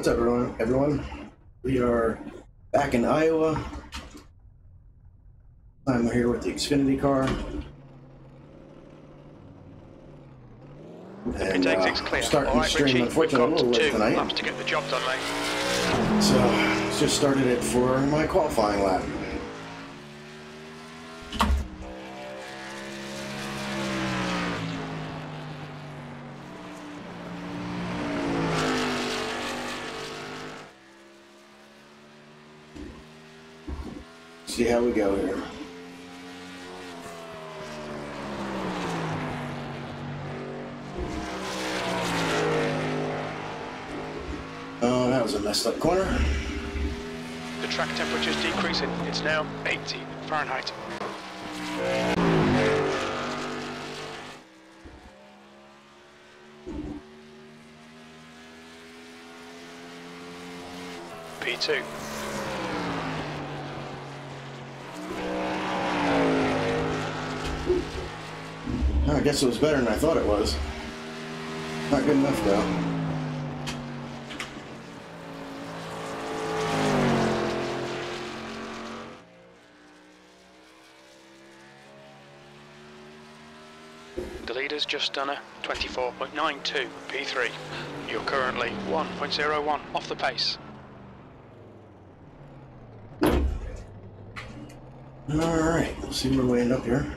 What's up, everyone? We are back in Iowa. I'm here with the Xfinity car. And starting the stream, unfortunately, a little late tonight. Laps to get the job done, mate. So, just started it for my qualifying lap. See how we go here. Oh, that was a messed up corner. The track temperature is decreasing. It's now 80 Fahrenheit. P2. I guess it was better than I thought it was. Not good enough, though. The leader's just done a 24.92 P3. You're currently 1.01 off the pace. Alright, we'll see where we end up here.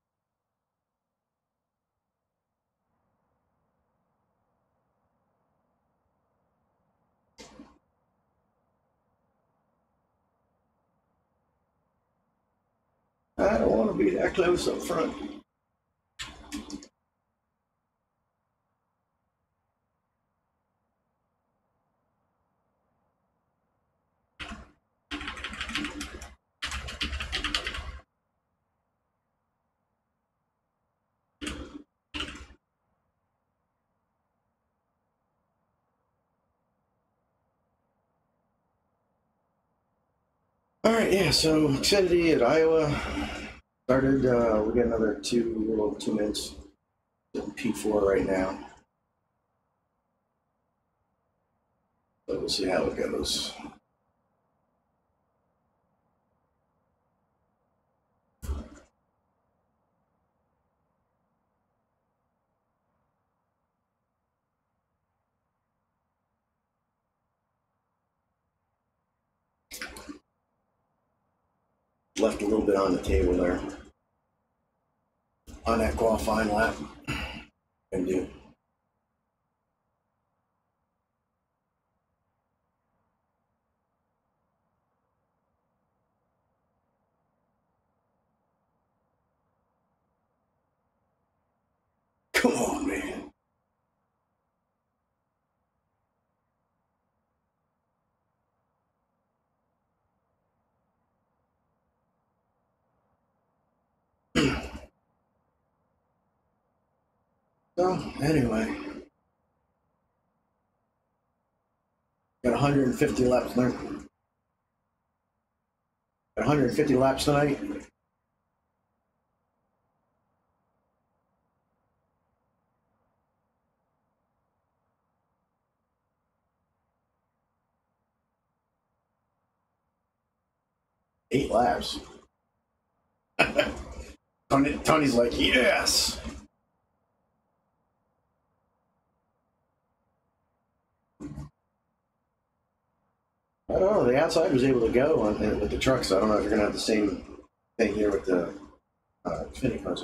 I don't want to be that close up front. Alright, yeah, so Xfinity at Iowa started, we got another 2 minutes in P4 right now. So we'll see how it goes. Left a little bit on the table there on that qualifying lap. Can do. Come on, man. So, anyway, got 150 laps there. Got 150 laps tonight. Eight laps. Tony's like, yes. I don't know. The outside was able to go with the trucks. So I don't know if you're gonna have the same thing here with the Xfinity cars.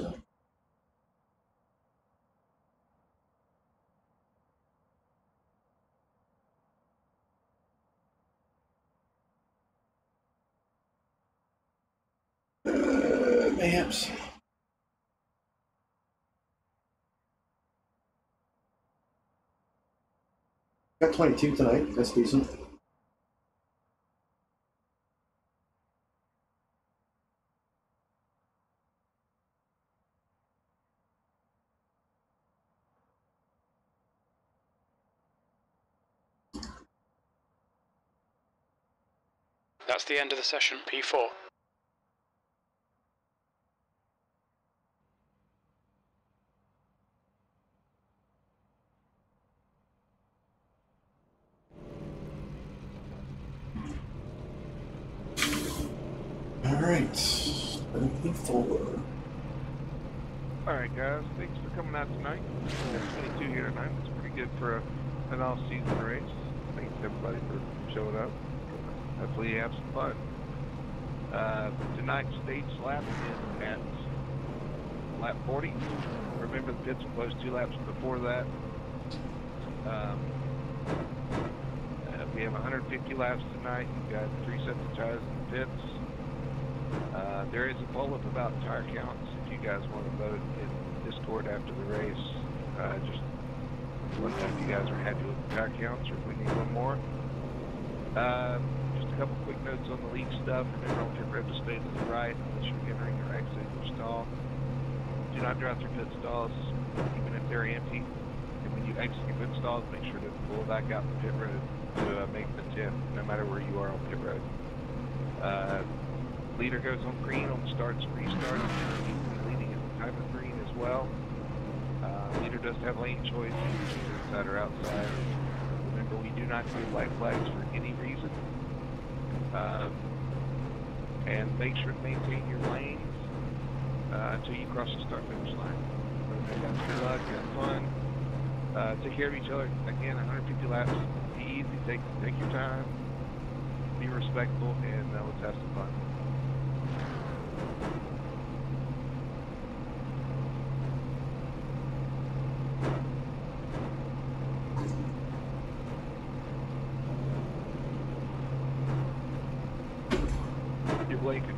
Mayhaps. Got 22 tonight. That's decent. That's the end of the session, P4. Alright, P4. Alright guys, thanks for coming out tonight. Got 22 here tonight. It's pretty good for an all-season race. Thanks everybody for showing up. Hopefully you have some fun. Tonight's stage lap is at lap 40. Remember the pits were closed 2 laps before that. We have 150 laps tonight. You've got 3 sets of tires in the pits. There is a poll up about tire counts. If you guys want to vote in Discord after the race, just let me know if you guys are happy with the tire counts or if we need one more. Just a couple quick notes on the lead stuff. Remember, on pit road to stay to the right unless you're entering or exiting your stall. Do not drive through pit stalls, even if they're empty. And when you exit your pit stalls, make sure to pull back out the pit road to make the tip, no matter where you are on pit road. Leader goes on green on starts and restarts. Leading at the time of green as well. Leader does have lane choice, either inside or outside. Remember, we do not do white flags for any reason. And make sure to maintain your lanes until you cross the start-finish line. Okay, guys, good luck, have fun. Take care of each other. Again, 150 laps. Be easy. Take your time. Be respectful, and let's have some fun. You're blinking.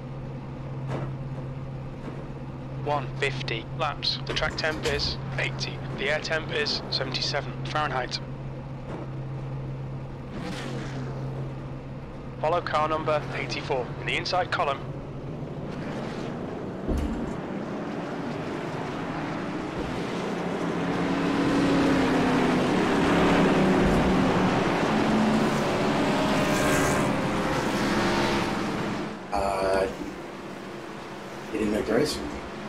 150 laps. The track temp is 80. The air temp is 77 Fahrenheit. Follow car number 84 in the inside column. You didn't make the race?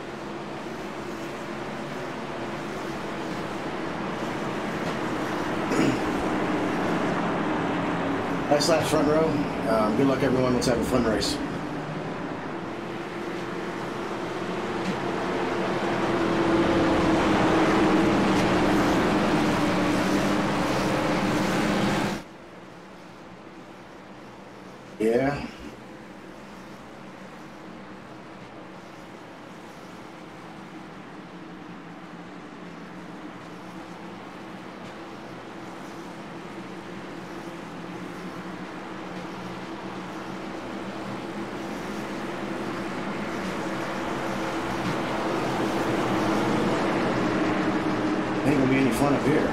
Nice lap front row. Good luck everyone. Let's have a fun race. Yeah. Ain't gonna be any fun up here.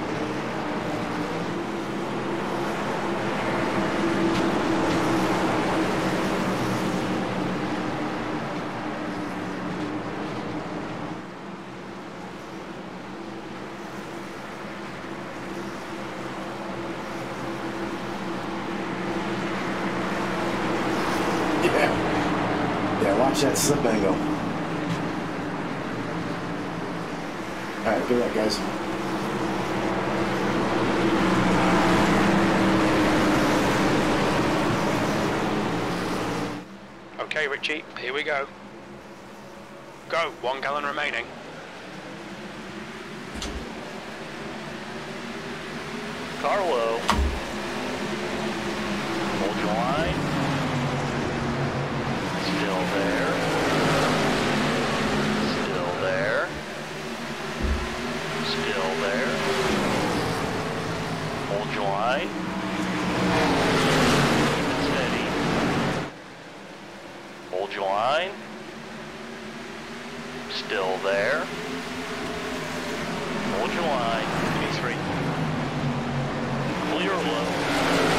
Yeah, watch that slip angle. Alright, good luck, guys. Okay, Richie, here we go. Go, 1 gallon remaining. Car low. Hold your line. Still there. Still there. Still there. Hold your line. Keep it steady. Hold your line. Still there. Hold your line. P3. Clear low.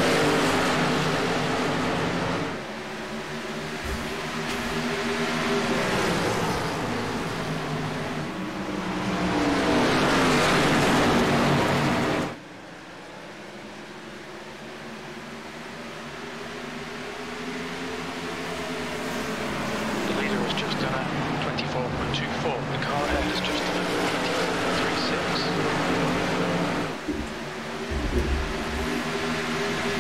The leader has just done a 24.24. The car ahead has just done a 24.36.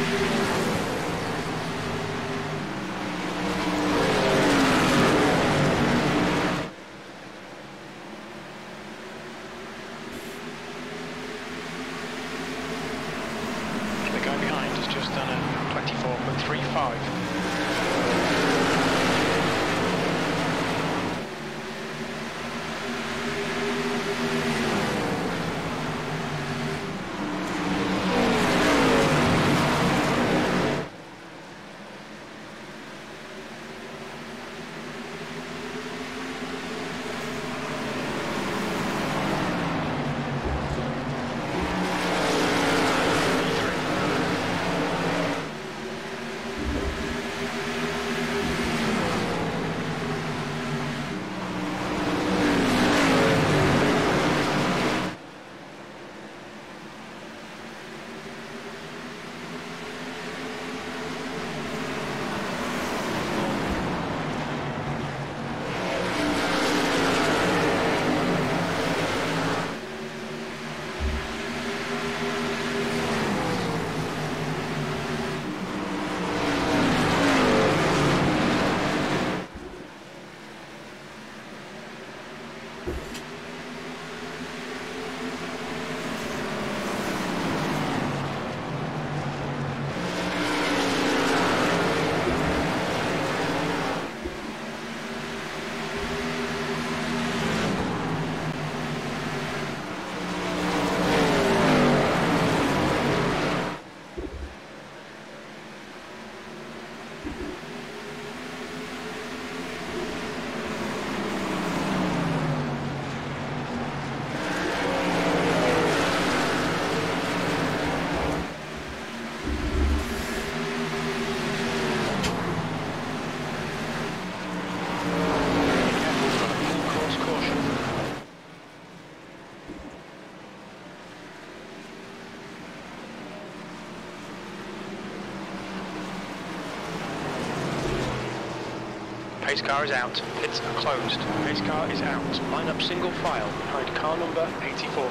5. Pace car is out. Pits are closed. Pace car is out. Line up single file behind car number 84.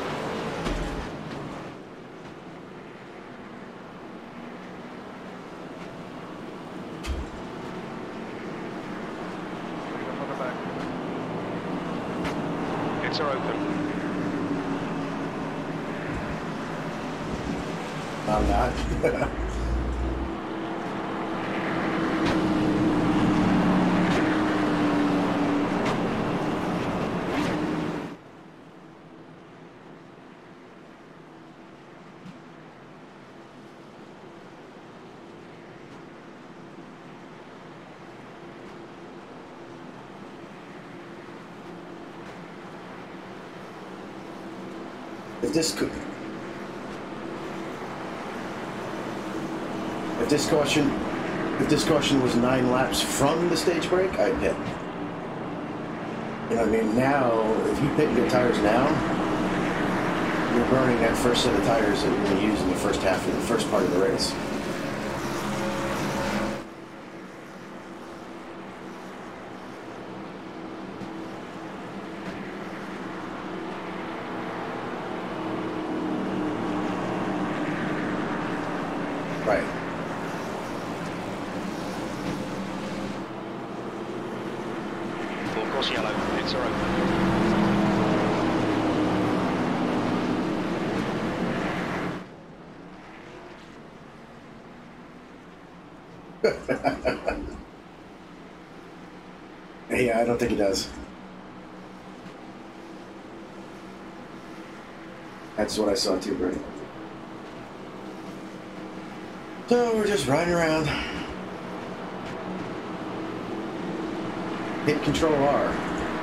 On the back. Pits are open. I'm not. If this caution was 9 laps from the stage break, I'd hit. You know what I mean? Now, if you pit your tires now, you're burning that first set of tires that you're going to use in the first half of the first part of the race. Right. Full course yellow. Pits are open. Yeah, I don't think he does. That's what I saw too, Brady. So we're just riding around. Hit Control R.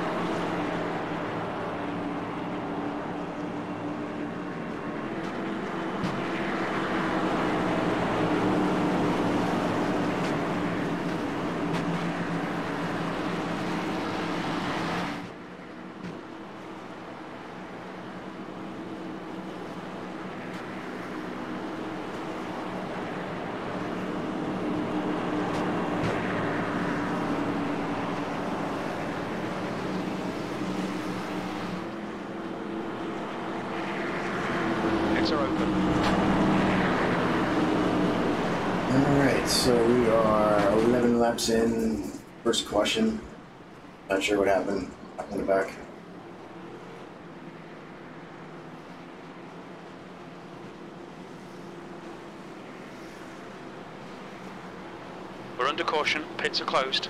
Pits are open. Alright, so we are 11 laps in, first caution. Not sure what happened up in the back. under caution, pits are closed.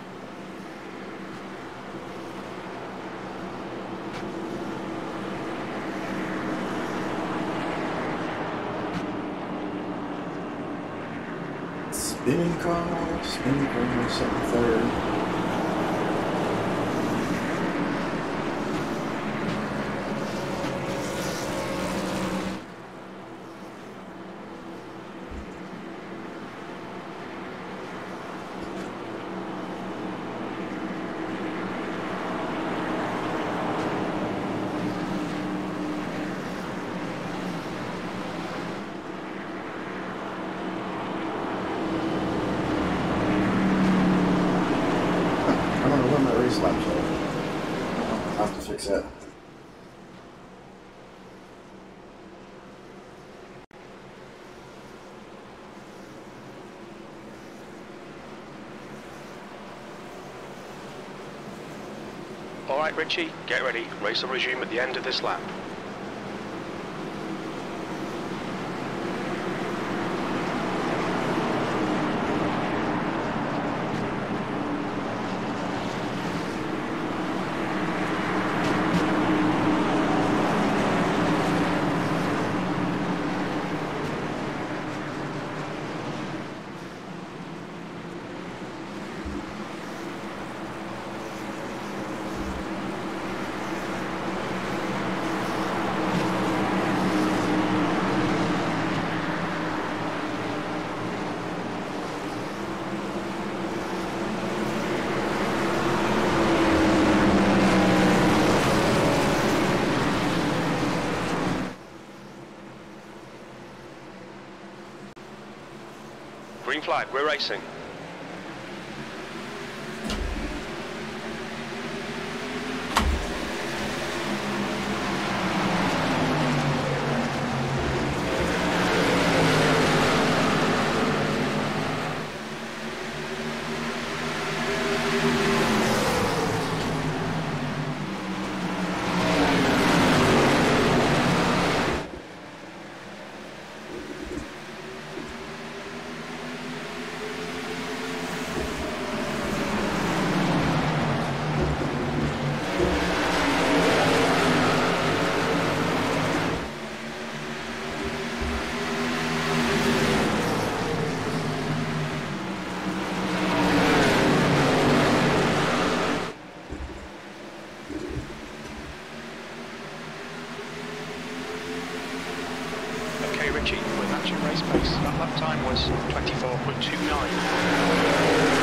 Spinning car, second, third. Laps are. I'll have to fix that. Alright Richie, get ready. Race will resume at the end of this lap. Green flag, we're racing. Richie, we're matching race pace. That lap time was 24.29.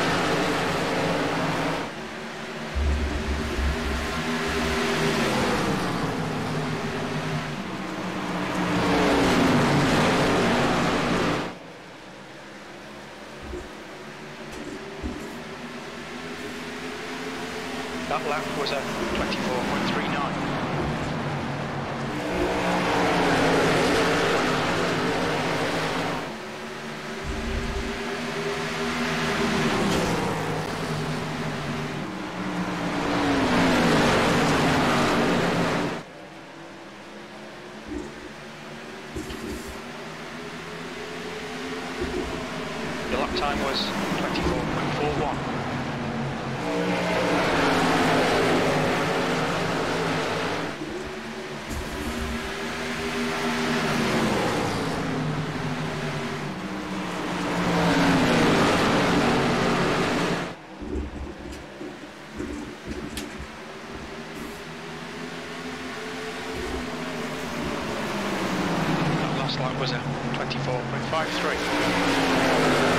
That lap was a 24.39. The lap time was 24.41. That last lap was a 24.53.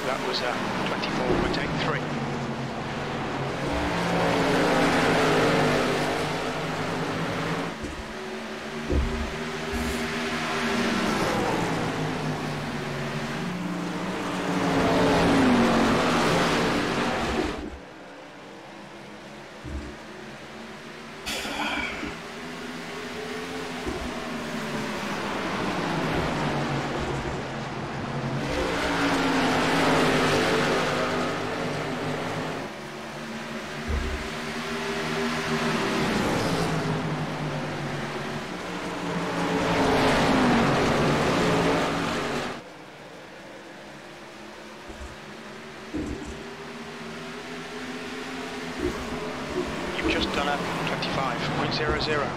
That was 24.83. You've just done a 25.00.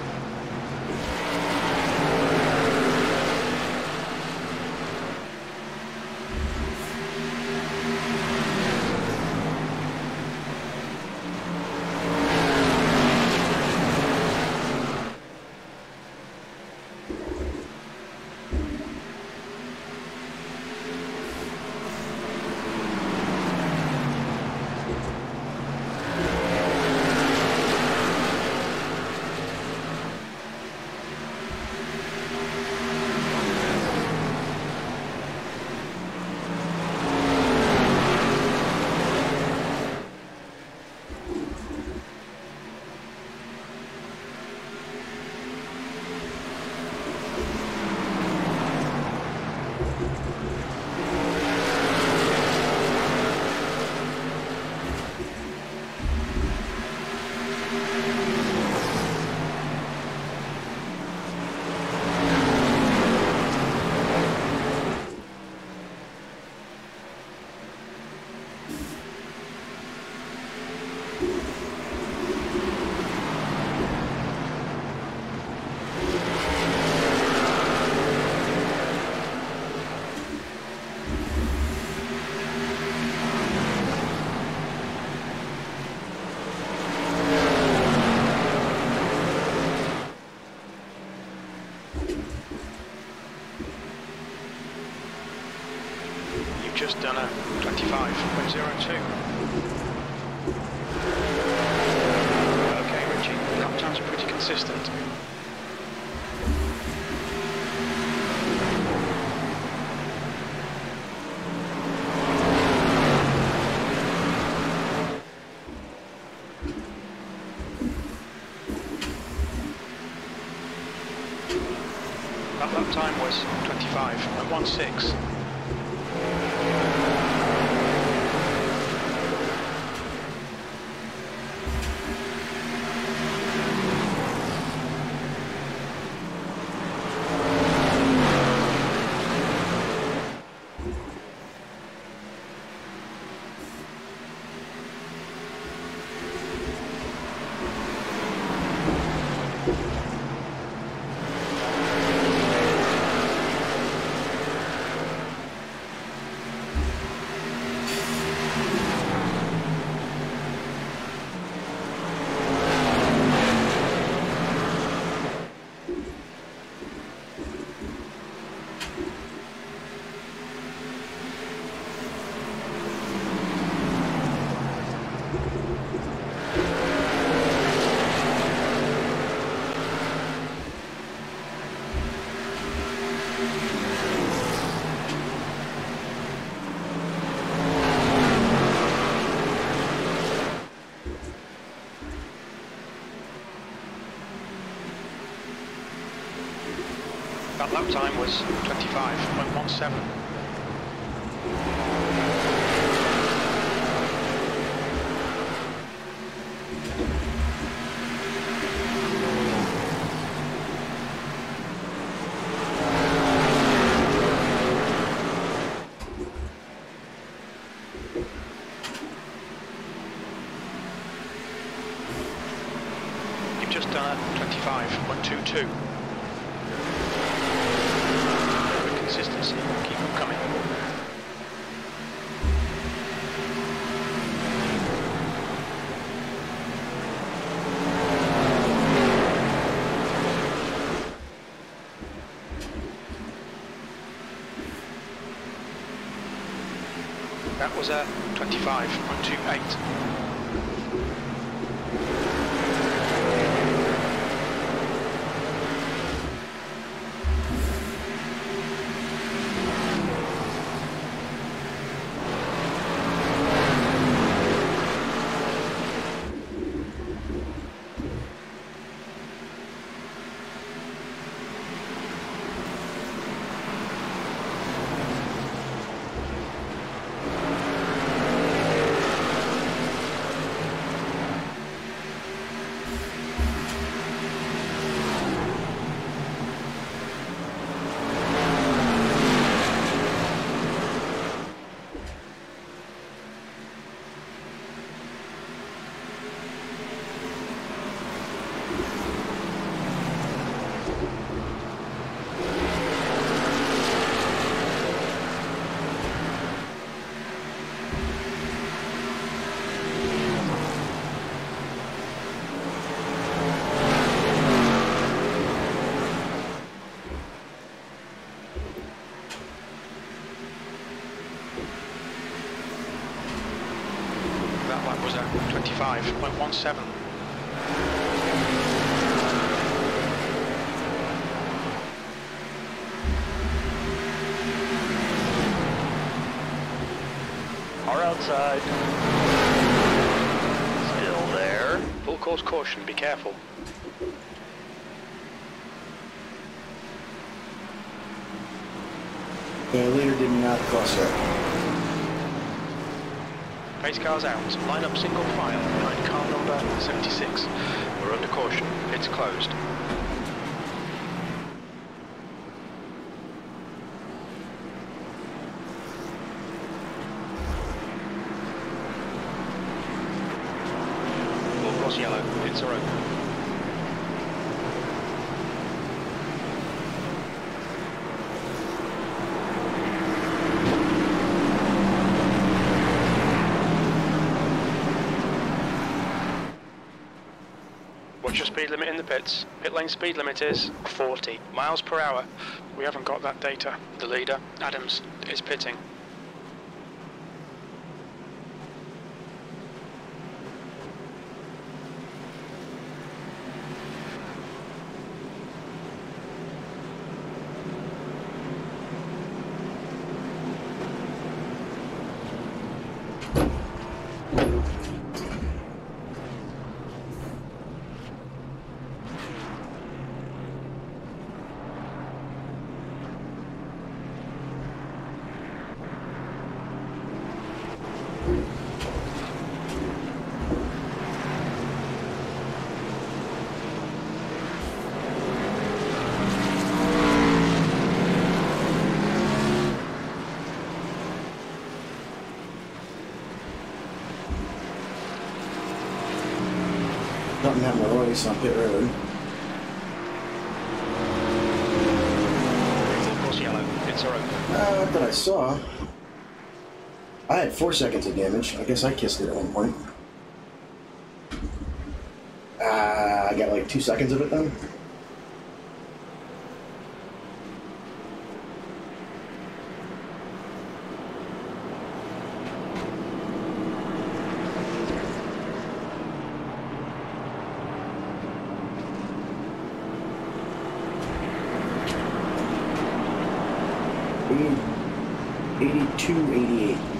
Just done a 25.02. Okay, Richie, lap times are pretty consistent. That lap time was 25.16. That lap time was 25.17. You've just done a 25.22. Consistency, keep them coming. That was a 25.28. That lap was a 25.17. Car outside. Still there. Full course caution, be careful. The leader did not cross that. Pace cars out. Line up single file behind car number 76. We're under caution. It's closed. Full cross yellow. Pits are open. What's your speed limit in the pits? Pit lane speed limit is 40 miles per hour. We haven't got that data. The leader, Adams, is pitting. Something happened to Royce on pit road. Full course yellow. Pits are open. Not that I saw. I had 4 seconds of damage. I guess I kissed it at one point. I got like 2 seconds of it then. Mm. 82, 88.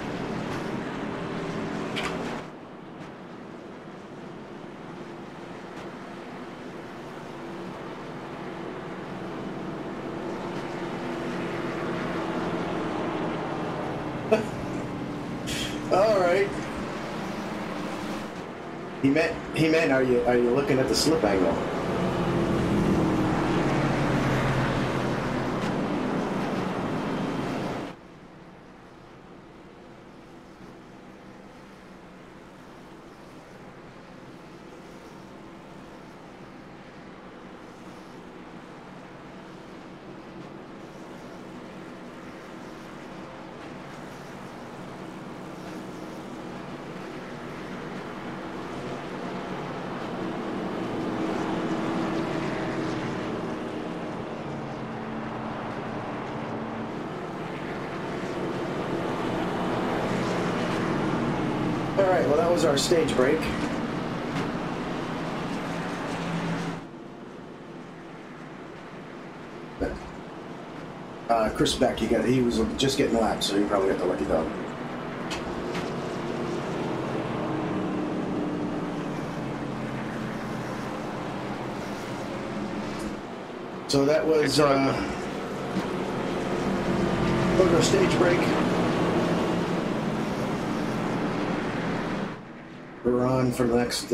All right. He meant, are you looking at the slip angle? All right, well, that was our stage break. Chris Beck, he was just getting lapped, so he probably got the lucky dog. So that was our stage break. We're on for the next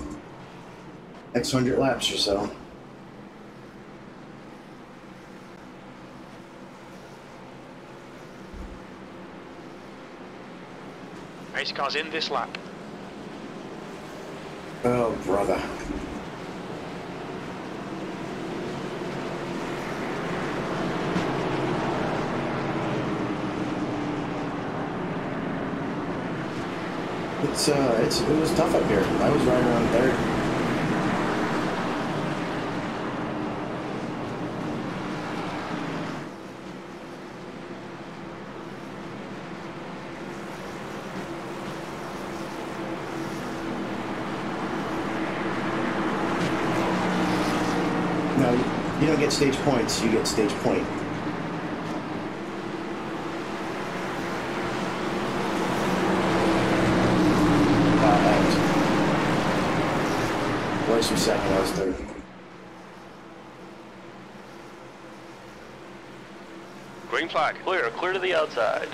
100 laps or so. Race car's in this lap. Oh, brother. It was tough up here. I was right around third. No, you don't get stage points, you get stage point. Royce was second, I was third. Green flag. Clear to the outside.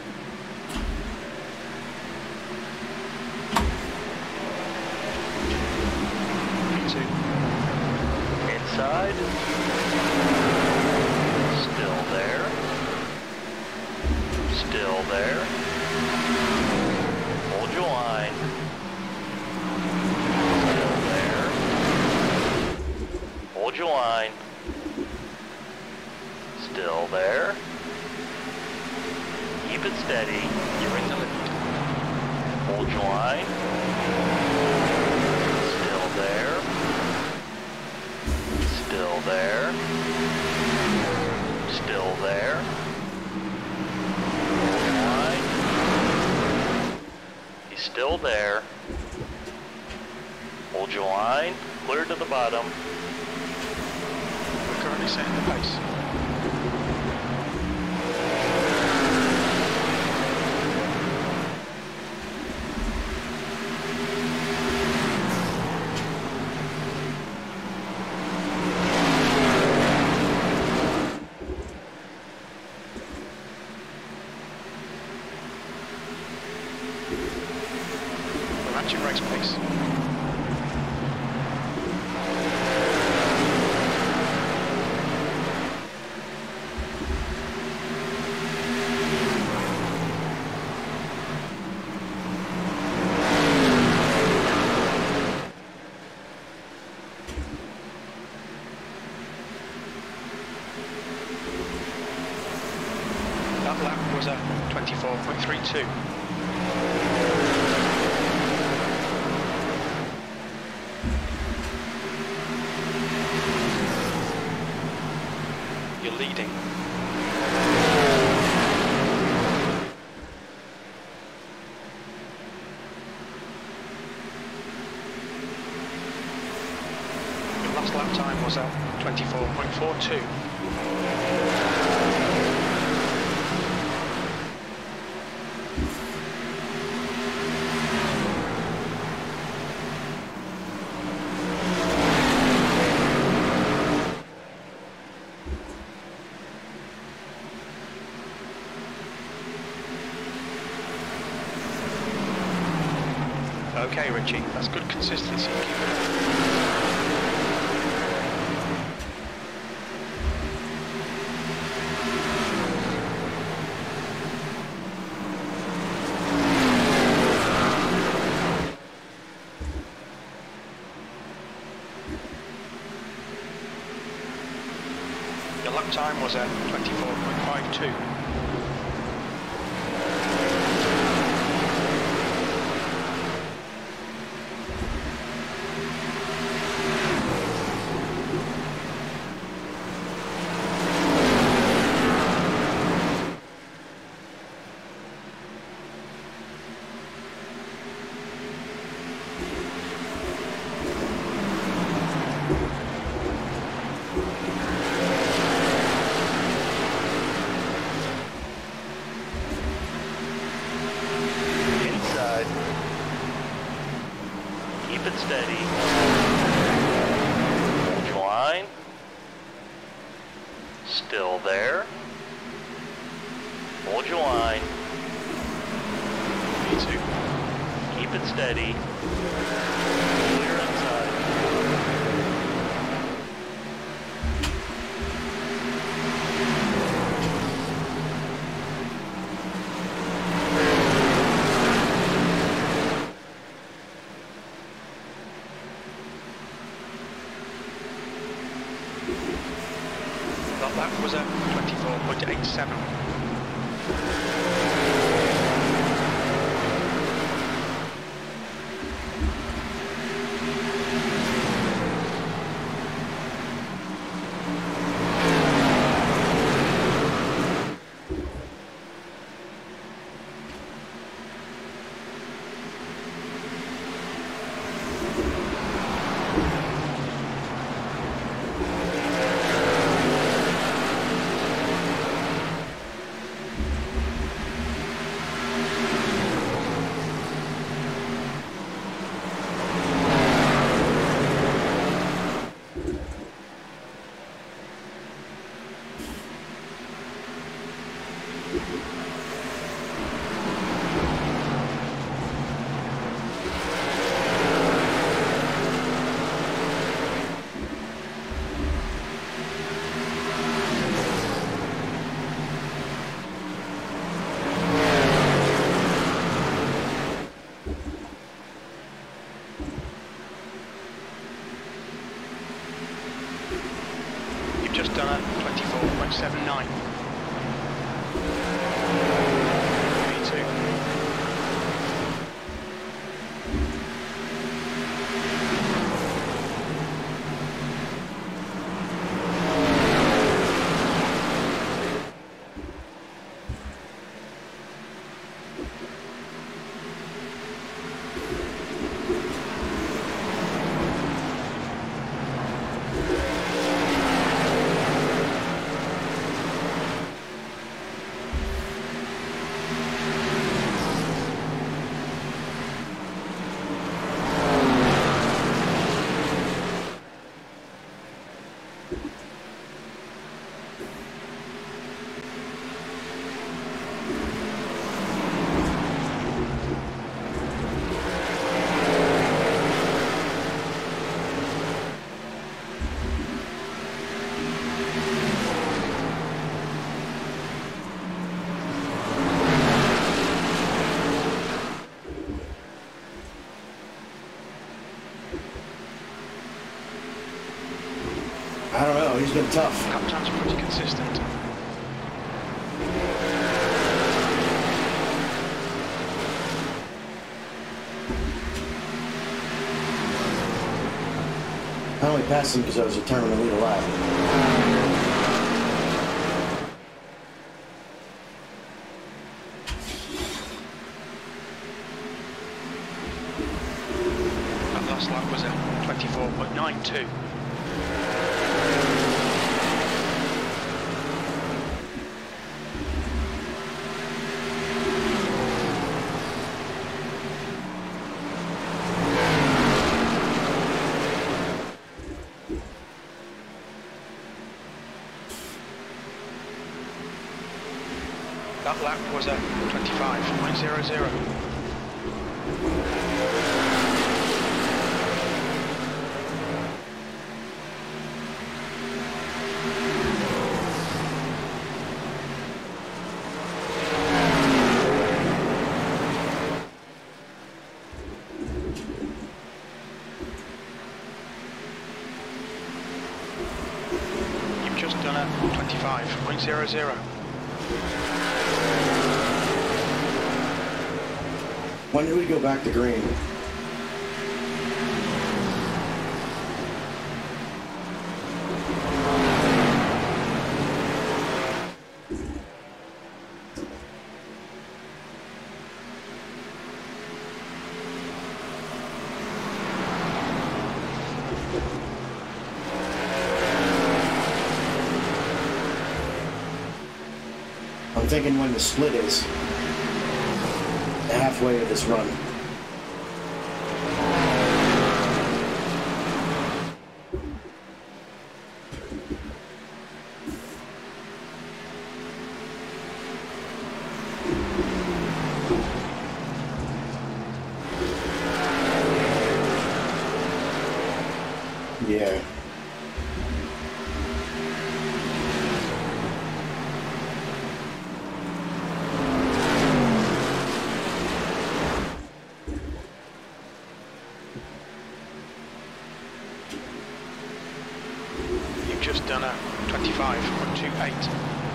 P2. Inside. Still there. Still there. Hold your line. Still there. Hold your line. Still there. Keep it steady. You're in the lead. Hold your line. Still there. Still there. Still there. Hold your line. He's still there. Hold your line. Clear to the bottom. We're currently setting the pace. We're matching race pace. That lap was a 24.32. You're leading. Your last lap time was a 24.42. Okay, Richie, that's good consistency. Keep it up. Your lap time was at 24.52. Keep it steady. Hold your line. Still there. Hold your line. V2. Keep it steady. Clear inside. That was a 24.87. Just done a 24.79. V2. I don't know, he's been tough. Lap times are pretty consistent. I only passed him because I was determined to lead a lap. That last lap was a 24.92. That lap was a 25.00. You've just done a 25.00. When do we go back to green? I'm thinking when the split is. Halfway of this run. just done a 25.28.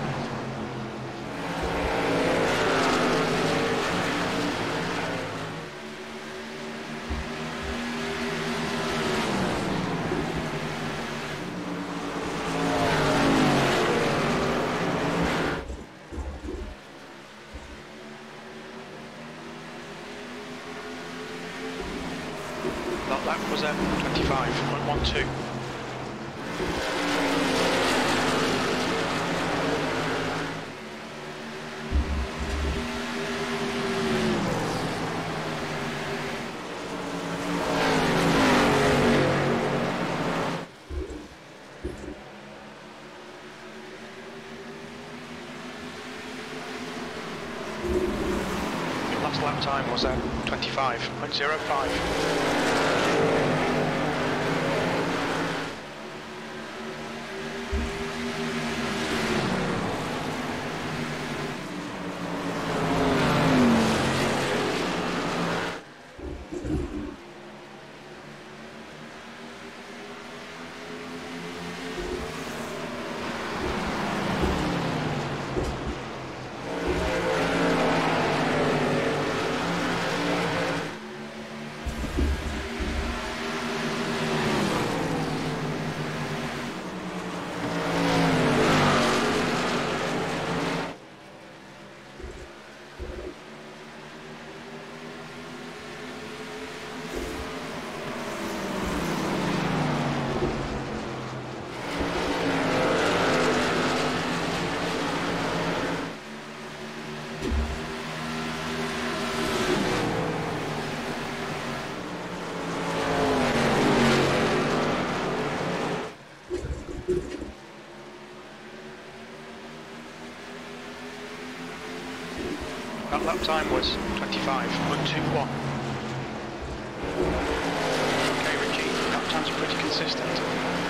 That lap was a 25.12. Your last lap time was a 25.05. That lap time was 25.21. Okay, Richie, lap times are pretty consistent.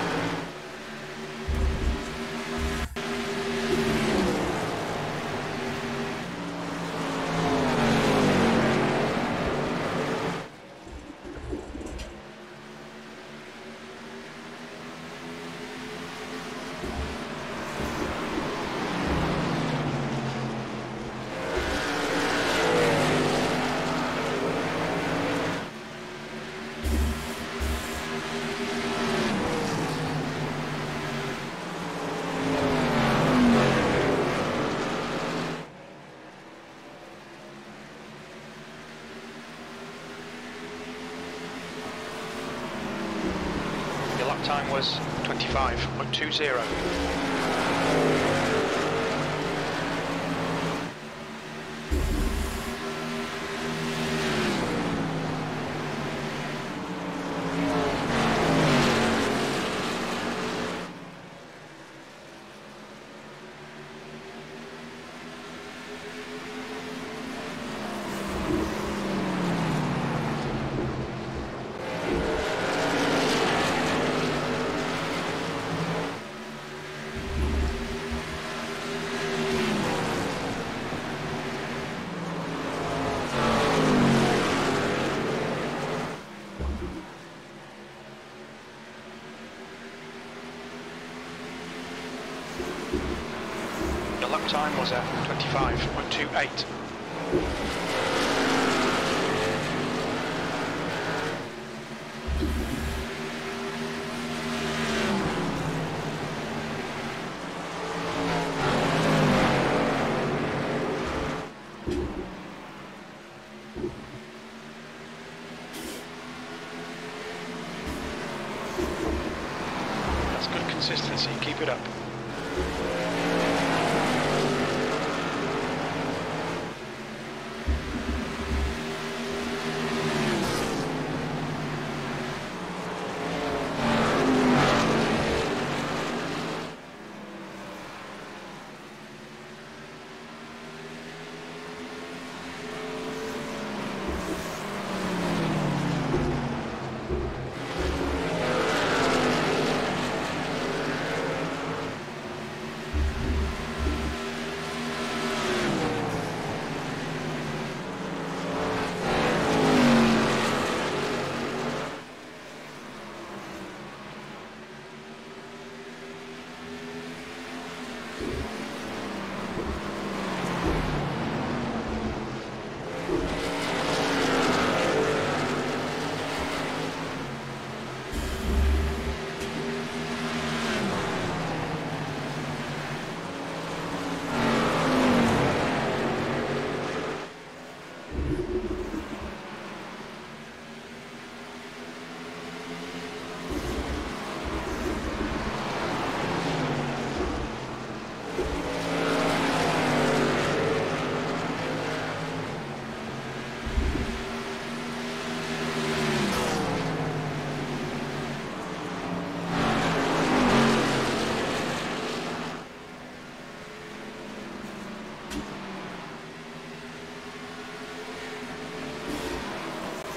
Lap time was 25.20. The lap time was at 25.28. That's good consistency, keep it up.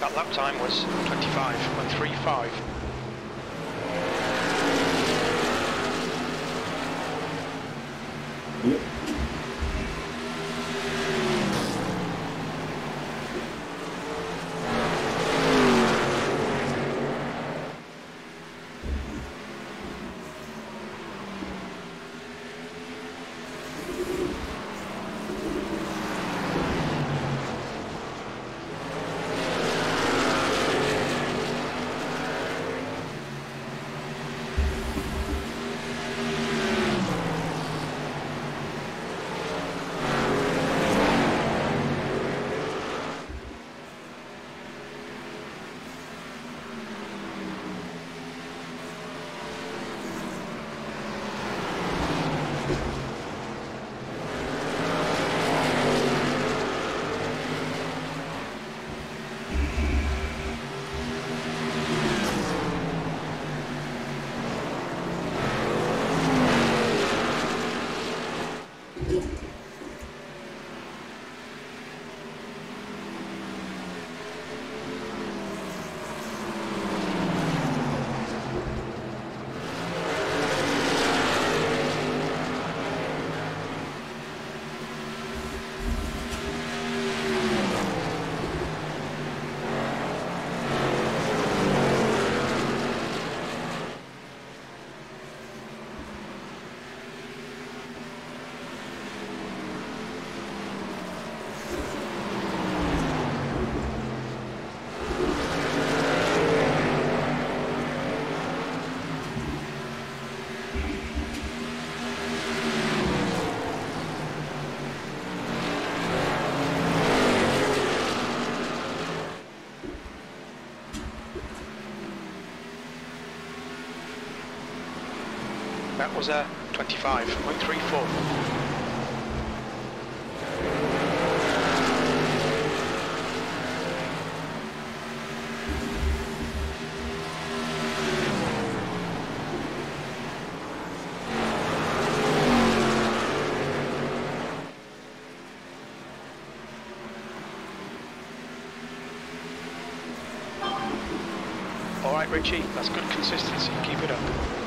That lap time was 25.35. Yep. That was a 25.34. All right, Richie, that's good consistency. Keep it up.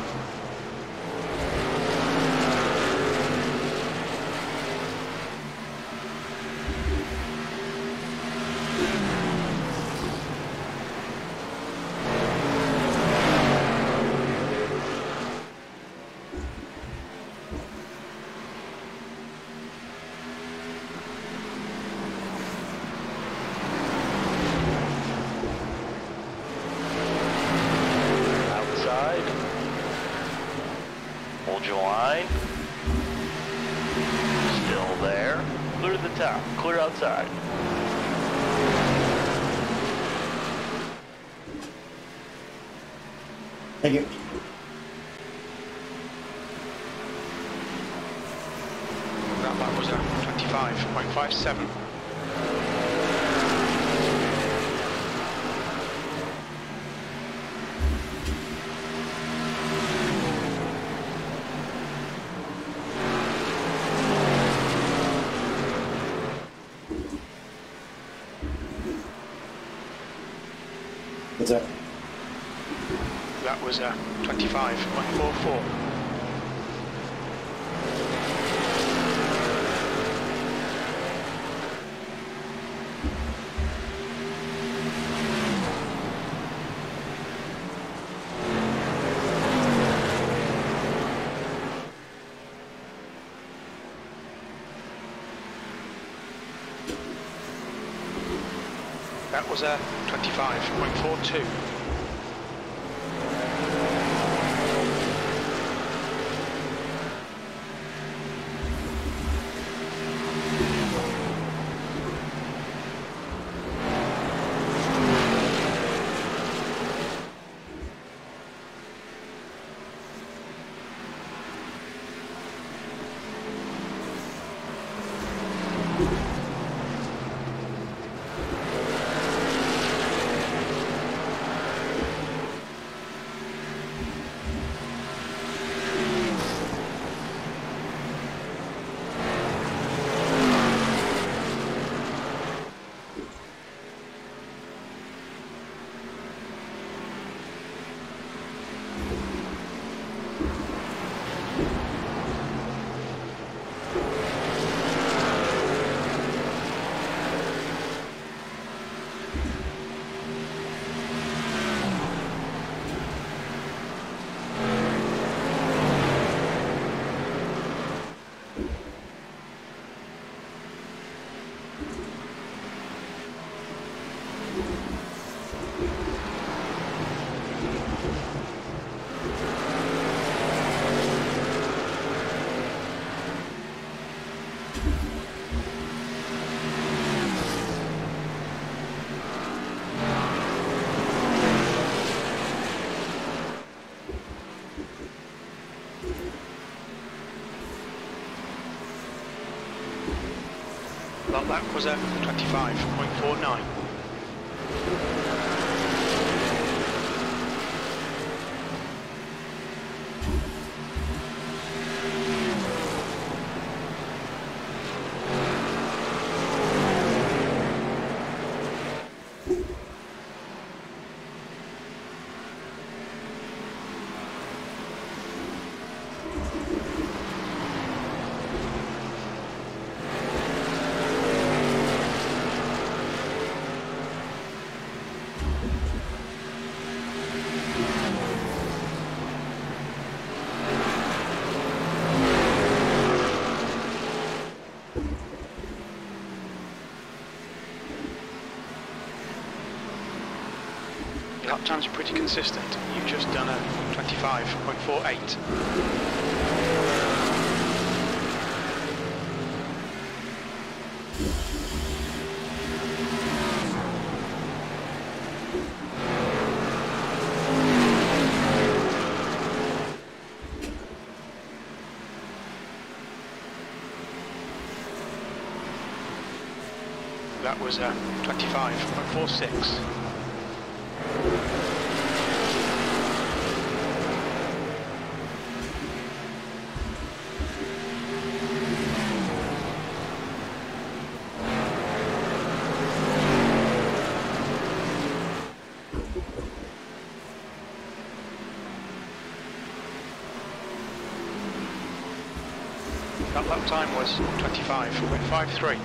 Hold your line. Still there. Clear to the top. Clear outside. Thank you. That was a 25.57. What's that? That was a 25.44. That was a 25.42. lap was at 25.49. Lap times are pretty consistent. You've just done a 25.48. That was a 25.46. That lap time was 25.53.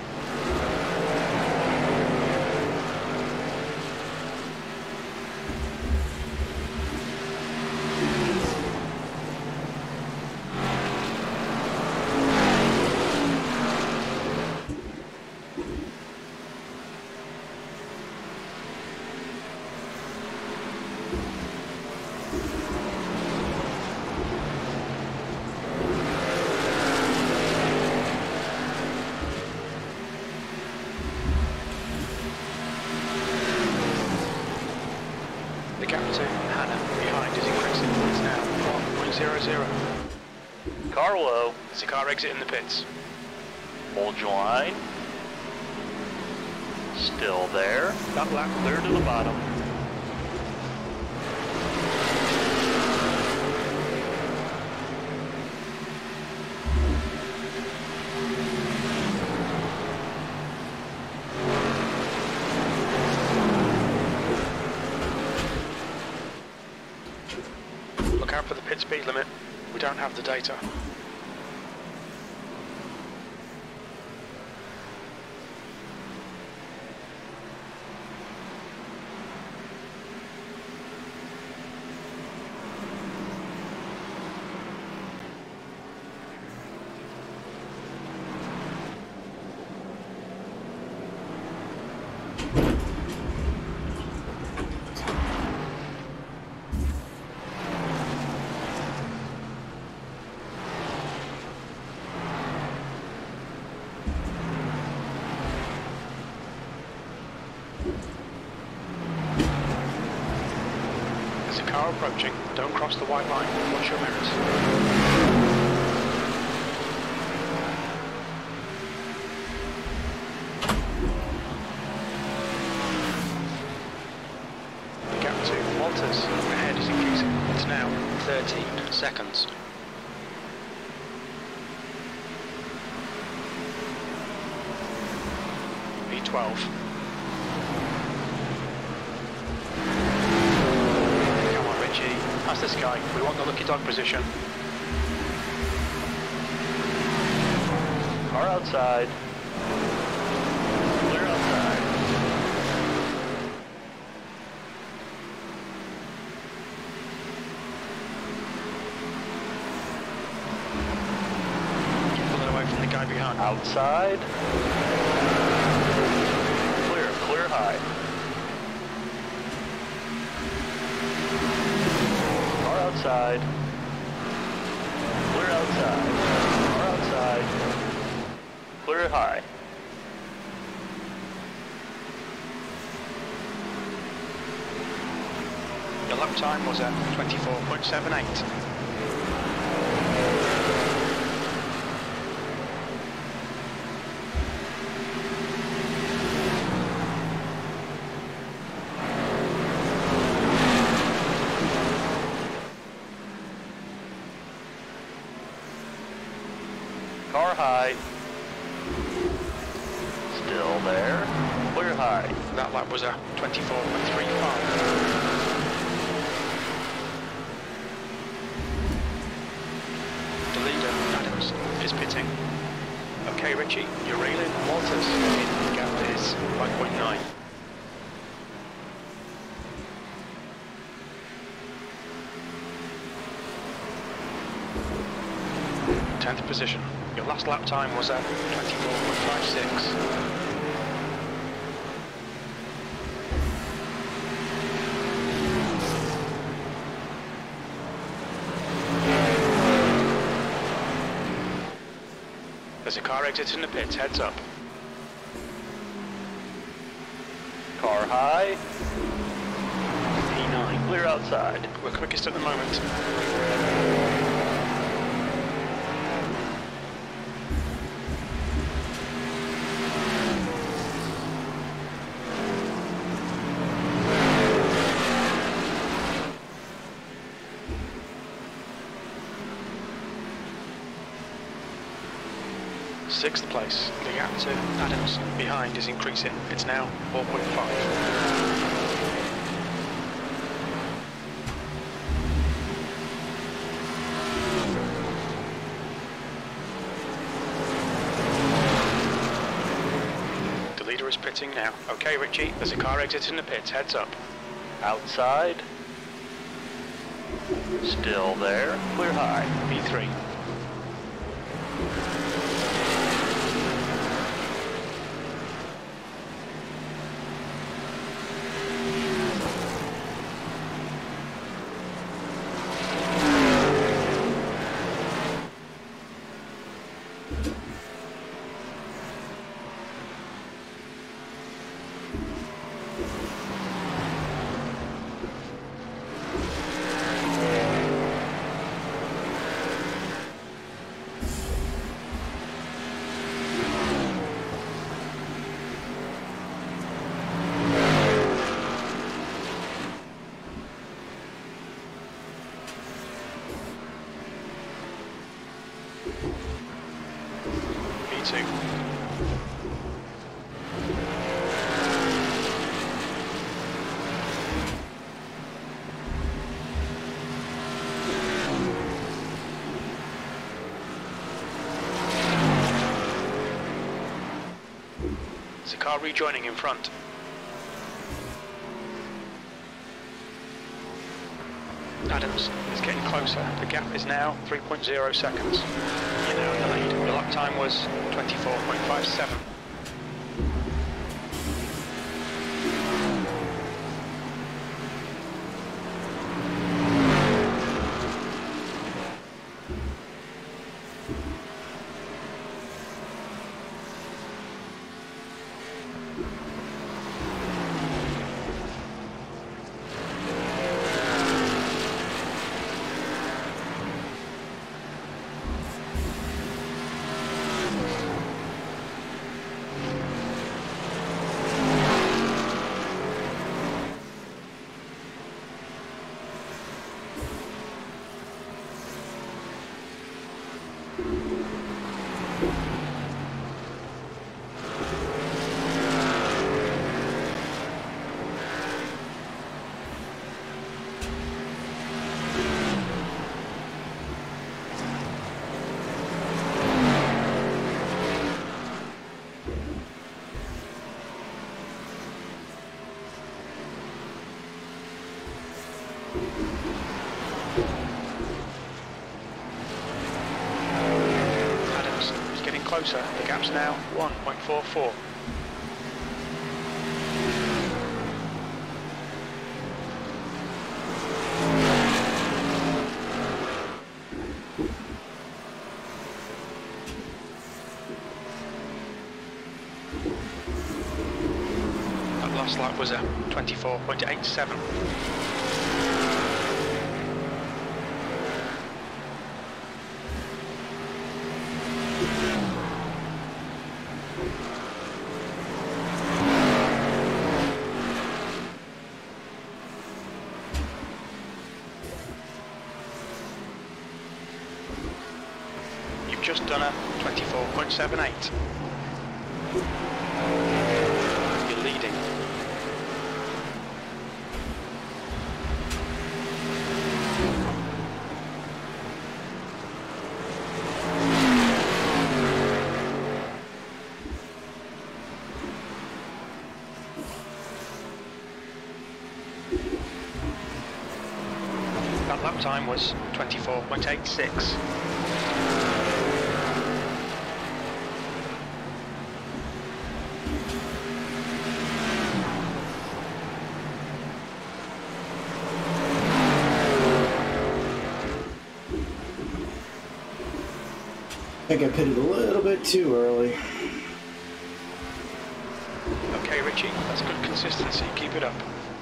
The gap to Hannah behind is increasing. It's now 1.00. Car low. There's a car exiting the pits. Hold your line. Still there. Got lap clear to the bottom. Look out for the pit speed limit. We don't have the data. There's a car approaching. Don't cross the white line. Watch your mirrors. The gap to Walters ahead is increasing. It's now 13 seconds. P12. Past this guy. We want the lucky dog position. Car outside. Clear outside. Keep pulling away from the guy behind. Outside. Clear high. Outside. Clear outside. Car outside. Clear high. Your lap time was at 24.78. high. That lap was a 24.35. The leader, Adams, is pitting. Okay, Richie, you're railing. Walters, the gap is 5.9. 10th position. Your last lap time was at 24.56. There's a car exiting the pits, heads up. Car high. P9, clear outside. We're quickest at the moment. Sixth place. The gap to Adams behind is increasing. It's now 4.5. The leader is pitting now. Okay, Richie, there's a car exiting the pits. Heads up. Outside. Still there. Clear high. P3. P2. There's a car rejoining in front. Adams is getting closer. The gap is now 3.0 seconds. You're now in the lead. Your lap time was 24.57. Adams is getting closer. The gap's now 1.44. That last lap was a 24.87. You've just done a 24.78. You're leading That lap time was 24.86. I think I pitted a little bit too early. Okay, Richie, that's good consistency. Keep it up.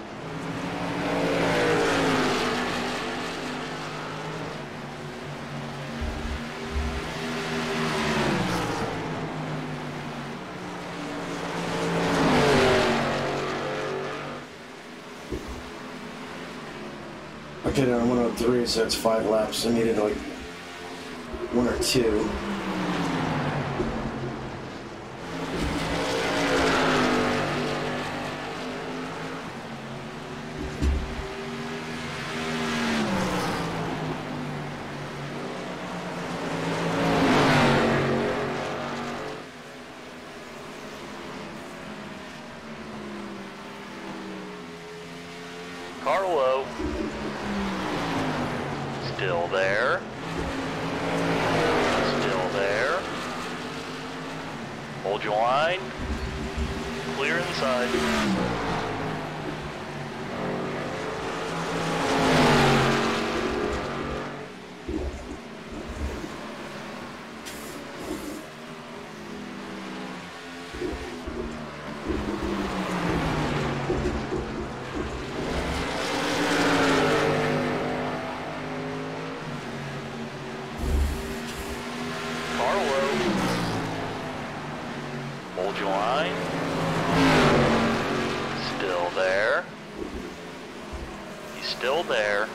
I pitted on 103, so that's 5 laps. I needed like 1 or 2. Carlo. Still there. Still there. Hold your line. Clear inside. Hold your line. Still there. He's still there.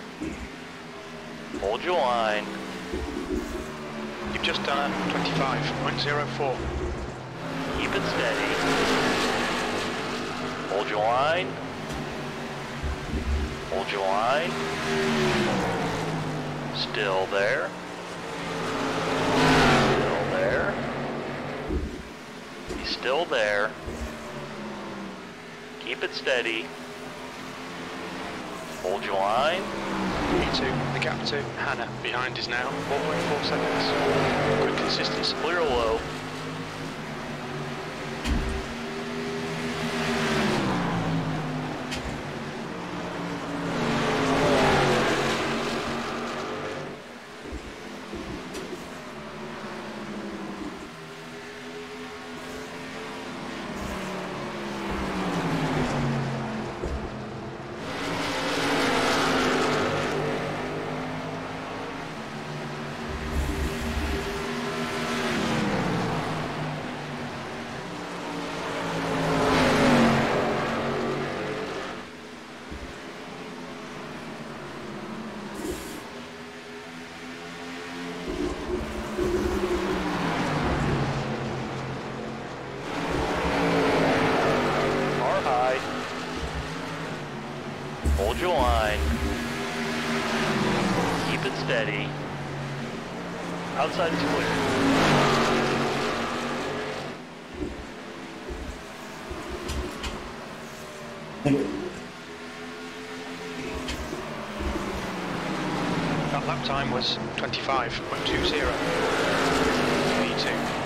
Hold your line. You've just done a 25.04. Keep it steady. Hold your line. Hold your line. Still there. Still there. He's still there. Keep it steady. Hold your line. P2, the gap to Hannah behind is now 4.4 seconds. Good consistency. Clear low. Hold your line. Keep it steady. Outside is clear. That lap time was 25.20. P2.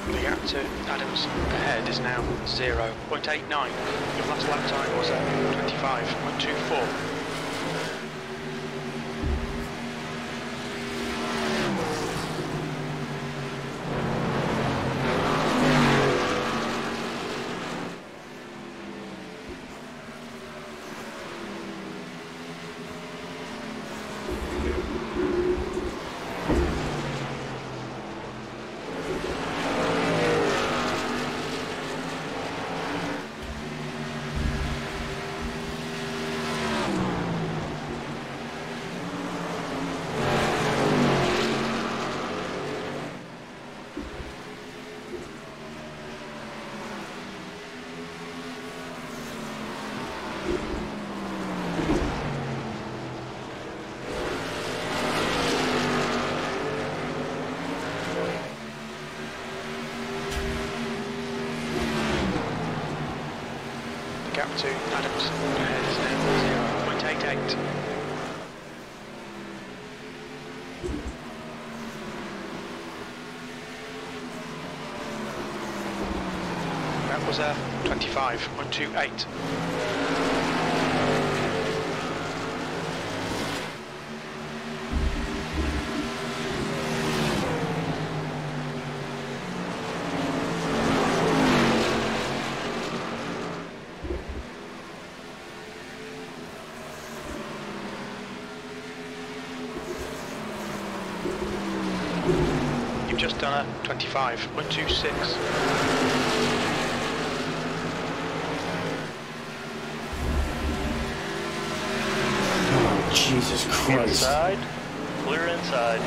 The gap to Adams ahead is now 0.89. Your last lap time was at 25.24. Gap to Adams ahead is now 0.88. That was 25.28. You've just done a 25.26. Jesus Christ. Inside. Clear inside.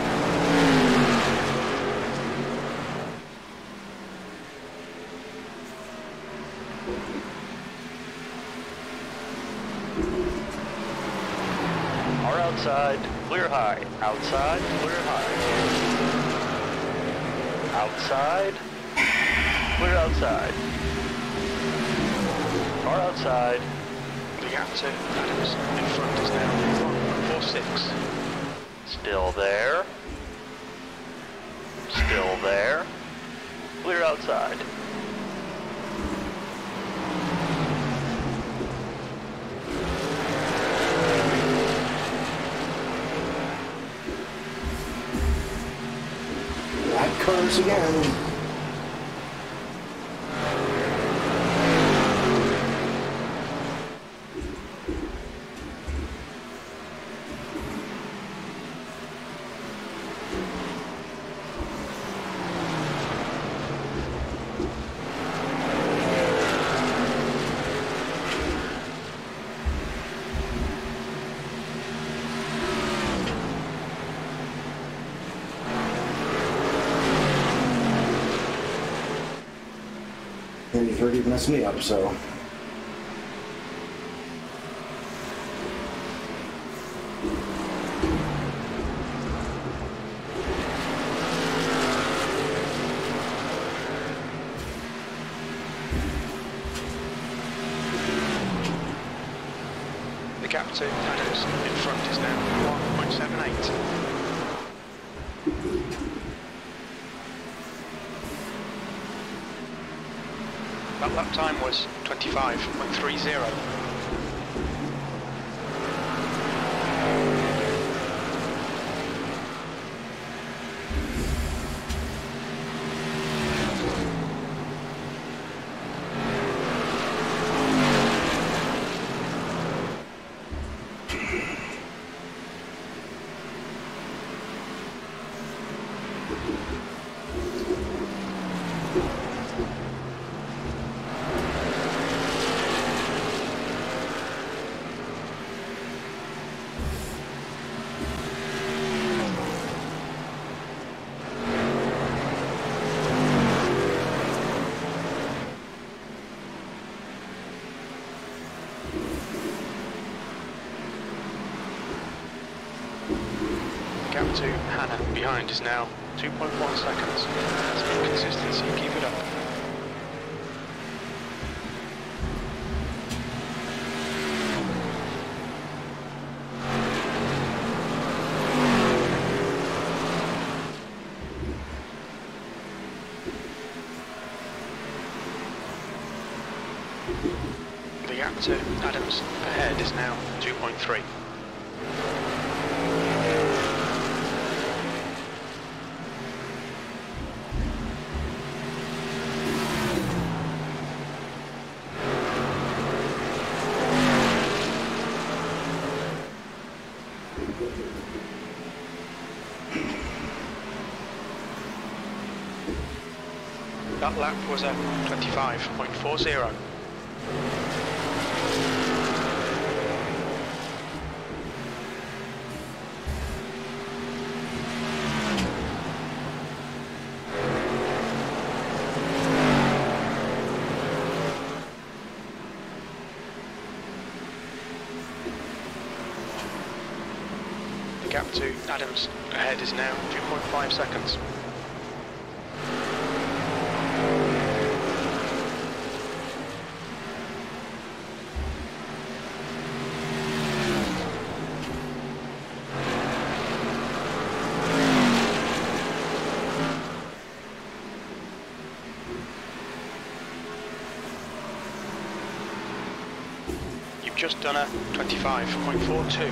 Are outside. Clear high. Outside. Clear high. Outside. Clear outside. Car outside. The gap to Adams in front is now 1.46. Still there. Still there. Clear outside. That curves again. And you've already messed me up, so. The gap to Adams in front is now 1.78. That lap time was 25.30. Gap to Hannah behind is now 2.1 seconds. That's good consistency, keep it up. gap to Adams ahead is now 2.3. That lap was a 25.40. The gap to Adams ahead is now 2.5 seconds. Just done a 25.42.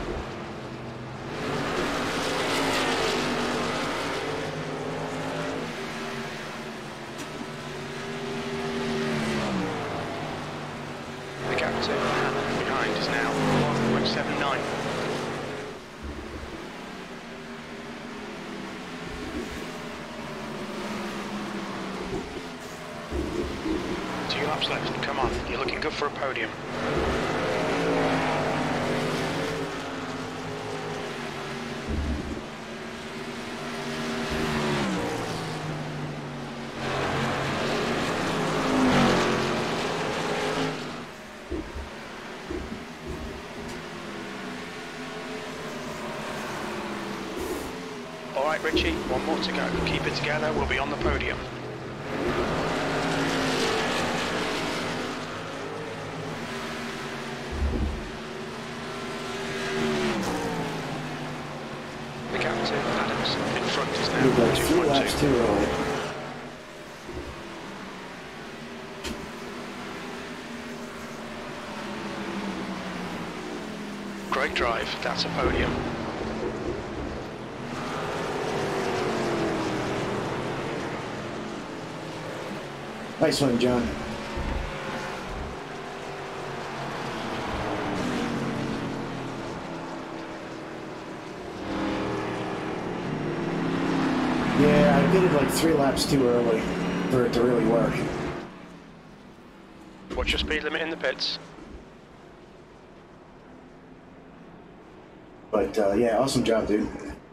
The gap to Hannah behind is now 1.79. Two laps left, come on, you're looking good for a podium. Alright Richie, one more to go. Keep it together, we'll be on the podium. The gap to Adams in front is now 3 laps 2.2. too early. Great drive, that's a podium. Nice one, John. Yeah, I did it like 3 laps too early for it to really work. What's your speed limit in the pits? But yeah, awesome job, dude.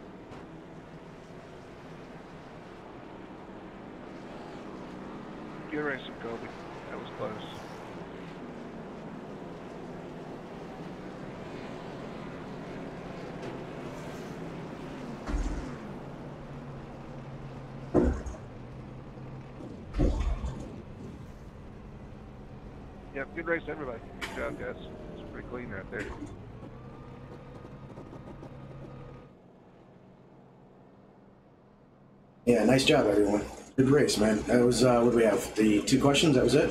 Good racing, Kobe. That was close. Yep, good race, everybody. Good job, guys. It's pretty clean right there. Yeah, nice job, everyone. Good race, man. That was, what do we have? The 2 questions, that was it?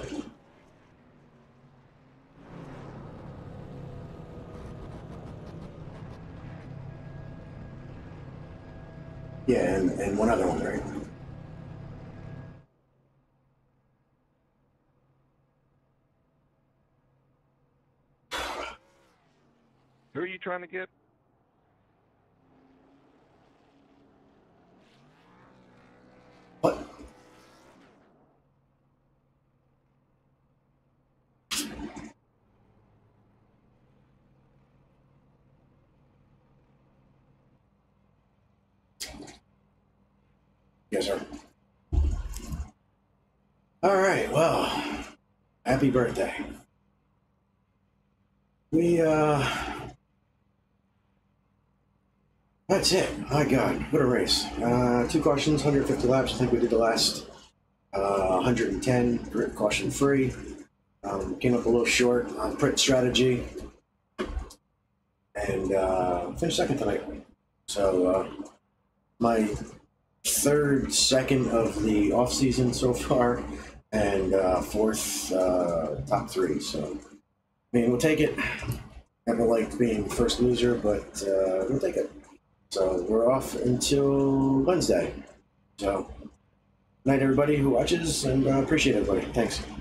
Yeah, and one other one, right? Who are you trying to get? What? Yes, sir. All right, well, happy birthday. That's it. My God, what a race. 2 cautions, 150 laps. I think we did the last 110, caution free. Came up a little short on print strategy. And finished second tonight. So my 3rd second of the off season so far, and 4th top 3. So mean, we'll take it. Never liked being first loser, but we'll take it. So we're off until Wednesday. So, night everybody who watches, and appreciate everybody. Thanks.